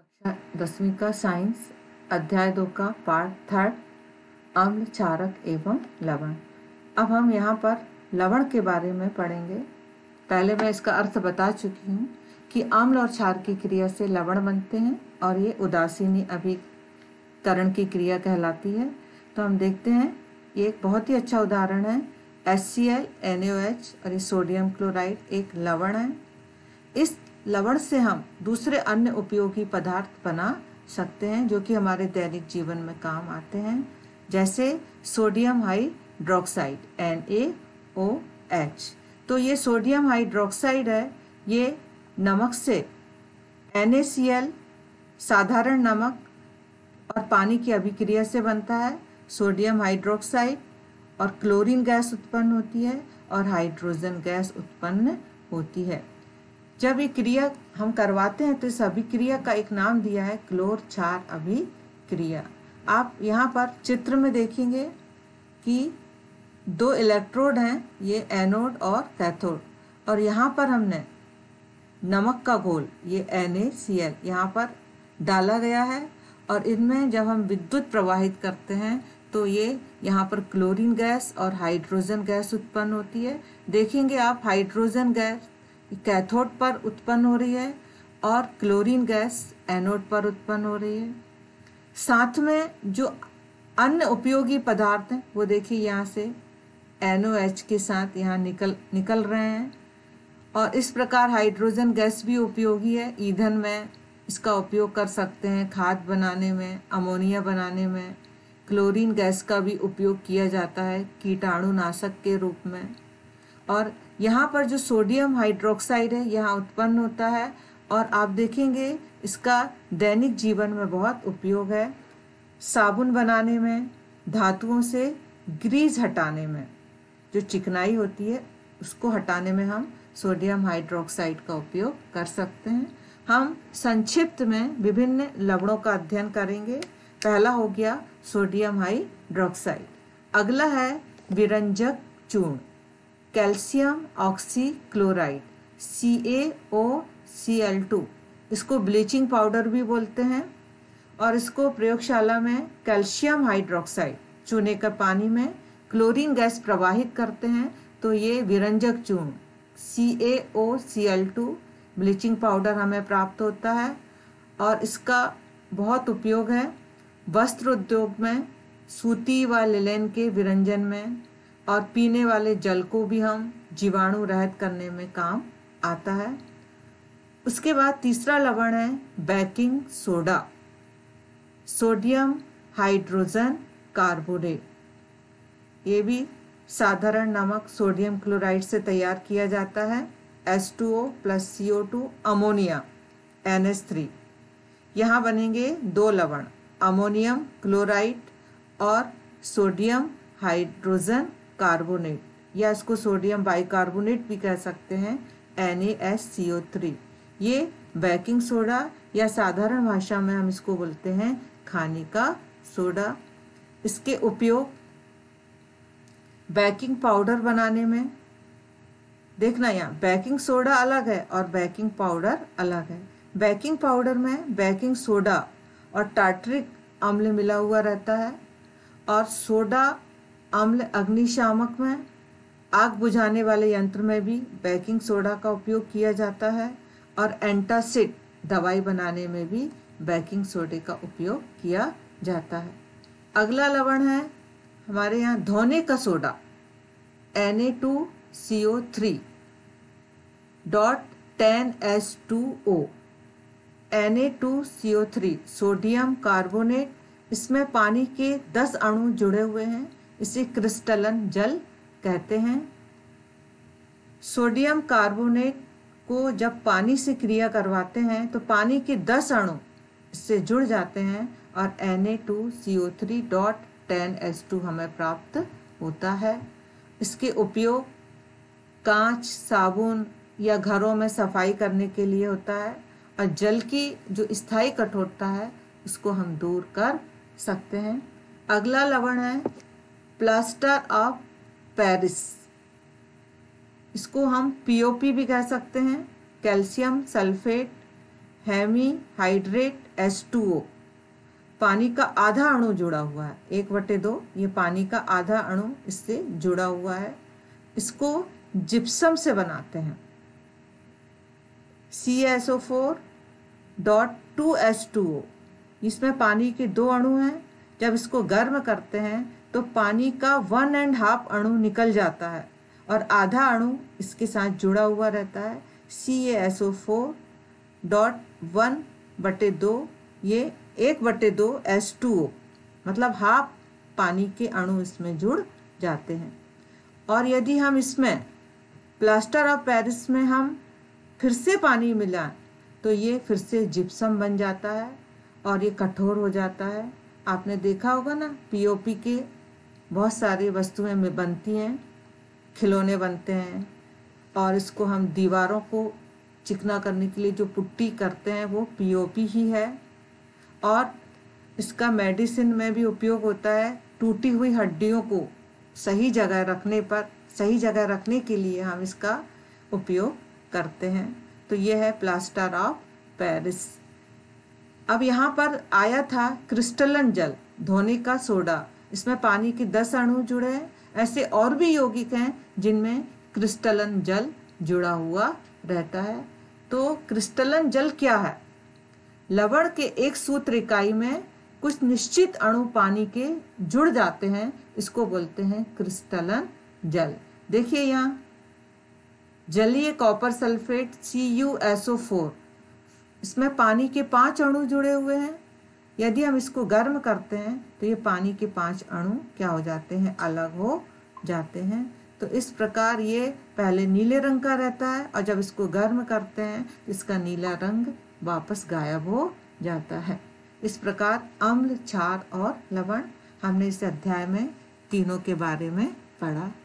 कक्षा 10वीं का साइंस अध्याय 2 का पार्ट 3 अम्ल, क्षारक एवं लवण। अब हम यहाँ पर लवण के बारे में पढ़ेंगे। पहले मैं इसका अर्थ बता चुकी हूँ कि अम्ल और क्षार की क्रिया से लवण बनते हैं और ये उदासीनी अभिकरण की क्रिया कहलाती है। तो हम देखते हैं, ये एक बहुत ही अच्छा उदाहरण है। HCl, NaOH और ये सोडियम क्लोराइड एक लवण है। इस लवण से हम दूसरे अन्य उपयोगी पदार्थ बना सकते हैं जो कि हमारे दैनिक जीवन में काम आते हैं, जैसे सोडियम हाइड्रोक्साइड NaOH। तो ये सोडियम हाइड्रोक्साइड है, ये नमक से NaCl साधारण नमक और पानी की अभिक्रिया से बनता है। सोडियम हाइड्रोक्साइड और क्लोरीन गैस उत्पन्न होती है और हाइड्रोजन गैस उत्पन्न होती है। जब ये क्रिया हम करवाते हैं तो इस अभिक्रिया का एक नाम दिया है क्लोर क्षार अभिक्रिया। आप यहाँ पर चित्र में देखेंगे कि दो इलेक्ट्रोड हैं, ये एनोड और कैथोड, और यहाँ पर हमने नमक का घोल ये NaCl यहाँ पर डाला गया है और इनमें जब हम विद्युत प्रवाहित करते हैं तो ये यहाँ पर क्लोरीन गैस और हाइड्रोजन गैस उत्पन्न होती है। देखेंगे आप, हाइड्रोजन गैस कैथोड पर उत्पन्न हो रही है और क्लोरीन गैस एनोड पर उत्पन्न हो रही है। साथ में जो अन्य उपयोगी पदार्थ हैं वो देखिए यहाँ से NaOH के साथ यहाँ निकल रहे हैं और इस प्रकार हाइड्रोजन गैस भी उपयोगी है। ईंधन में इसका उपयोग कर सकते हैं, खाद बनाने में, अमोनिया बनाने में। क्लोरीन गैस का भी उपयोग किया जाता है कीटाणुनाशक के रूप में। और यहाँ पर जो सोडियम हाइड्रोक्साइड है यहाँ उत्पन्न होता है और आप देखेंगे इसका दैनिक जीवन में बहुत उपयोग है। साबुन बनाने में, धातुओं से ग्रीस हटाने में, जो चिकनाई होती है उसको हटाने में हम सोडियम हाइड्रोक्साइड का उपयोग कर सकते हैं। हम संक्षिप्त में विभिन्न लवणों का अध्ययन करेंगे। पहला हो गया सोडियम हाइड्रोक्साइड। अगला है विरंजक चूर्ण, कैल्शियम ऑक्सीक्लोराइड CaOCl2। इसको ब्लीचिंग पाउडर भी बोलते हैं और इसको प्रयोगशाला में कैल्शियम हाइड्रोक्साइड चूने का पानी में क्लोरीन गैस प्रवाहित करते हैं तो ये विरंजक चूर्ण CaOCl2 ब्लीचिंग पाउडर हमें प्राप्त होता है और इसका बहुत उपयोग है वस्त्र उद्योग में, सूती व लिनेन के विरंजन में, और पीने वाले जल को भी हम जीवाणु रहित करने में काम आता है। उसके बाद तीसरा लवण है baking soda, sodium hydrogen carbonate. ये भी साधारण नमक सोडियम क्लोराइड से तैयार किया जाता है। H2O + CO2 ammonia NH3। यहाँ बनेंगे दो लवण, अमोनियम क्लोराइड और सोडियम हाइड्रोजन कार्बोनेट, या इसको सोडियम बाइकार्बोनेट भी कह सकते हैं, NaSCO3। ये बेकिंग सोडा या साधारण भाषा में हम इसको बोलते हैं खाने का सोडा। इसके उपयोग बेकिंग पाउडर बनाने में, देखना यहाँ बेकिंग सोडा अलग है और बेकिंग पाउडर अलग है। बेकिंग पाउडर में बेकिंग सोडा और टार्टरिक अम्ल मिला हुआ रहता है और सोडा अम्ल अग्निशामक में, आग बुझाने वाले यंत्र में भी बेकिंग सोडा का उपयोग किया जाता है और एंटासिड दवाई बनाने में भी बेकिंग सोडे का उपयोग किया जाता है। अगला लवण है हमारे यहाँ धोने का soda Na2CO3.10H2O। Na2CO3 sodium carbonate, इसमें पानी के 10 अणु जुड़े हुए हैं, इसे क्रिस्टलन जल कहते हैं। सोडियम कार्बोनेट को जब पानी से क्रिया करवाते हैं तो पानी के 10 अणु इससे जुड़ जाते हैं और Na2CO3.10H2 हमें प्राप्त होता है। इसके उपयोग कांच, साबुन या घरों में सफाई करने के लिए होता है और जल की जो स्थायी कठोरता है उसको हम दूर कर सकते हैं। अगला लवण है प्लास्टर ऑफ पेरिस, इसको हम POP भी कह सकते हैं, कैल्शियम सल्फेट हेमीहाइड्रेट H2O, पानी का आधा अणु जुड़ा हुआ है, 1/2 ये पानी का आधा अणु इससे जुड़ा हुआ है। इसको जिप्सम से बनाते हैं। CaSO4.2H2O, इसमें पानी के 2 अणु हैं। जब इसको गर्म करते हैं तो पानी का 1.5 अणु निकल जाता है और आधा अणु इसके साथ जुड़ा हुआ रहता है। CaSO4.1/2, ये 1/2 H2O, मतलब हाफ पानी के अणु इसमें जुड़ जाते हैं। और यदि हम इसमें प्लास्टर ऑफ पेरिस में हम फिर से पानी मिलाएं तो ये फिर से जिप्सम बन जाता है और ये कठोर हो जाता है। आपने देखा होगा ना, पीओपी के बहुत सारी वस्तुएं में बनती हैं, खिलौने बनते हैं, और इसको हम दीवारों को चिकना करने के लिए जो पुट्टी करते हैं वो पीओपी ही है। और इसका मेडिसिन में भी उपयोग होता है। टूटी हुई हड्डियों को सही जगह रखने के लिए हम इसका उपयोग करते हैं। तो ये है प्लास्टर ऑफ पेरिस। अब यहाँ पर आया था क्रिस्टलन जल, धोने का सोडा, इसमें पानी के 10 अणु जुड़े हैं। ऐसे और भी यौगिक हैं जिनमें क्रिस्टलन जल जुड़ा हुआ रहता है। तो क्रिस्टलन जल क्या है? लवण के एक सूत्र इकाई में कुछ निश्चित अणु पानी के जुड़ जाते हैं, इसको बोलते हैं क्रिस्टलन जल। देखिए यहाँ जलीय कॉपर सल्फेट CuSO4, इसमें पानी के 5 अणु जुड़े हुए हैं। यदि हम इसको गर्म करते हैं तो ये पानी के 5 अणु क्या हो जाते हैं? अलग हो जाते हैं। तो इस प्रकार ये पहले नीले रंग का रहता है और जब इसको गर्म करते हैं तो इसका नीला रंग वापस गायब हो जाता है। इस प्रकार अम्ल, क्षार और लवण हमने इस अध्याय में तीनों के बारे में पढ़ा।